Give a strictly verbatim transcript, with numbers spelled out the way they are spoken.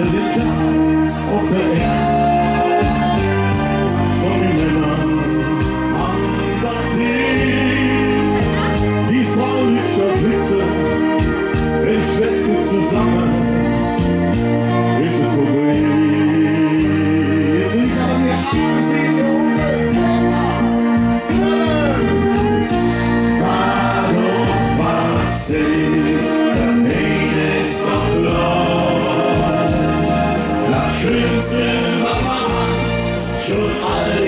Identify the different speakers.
Speaker 1: den Tag auf der Erde. Schon die Männer haben das Leben, die Frauen hübscher sitzen, ich schwätze zusammen, ist ein Problem. Jetzt sind aber wir ansehen, warum was the pain is of love. Das Schönste war man schon all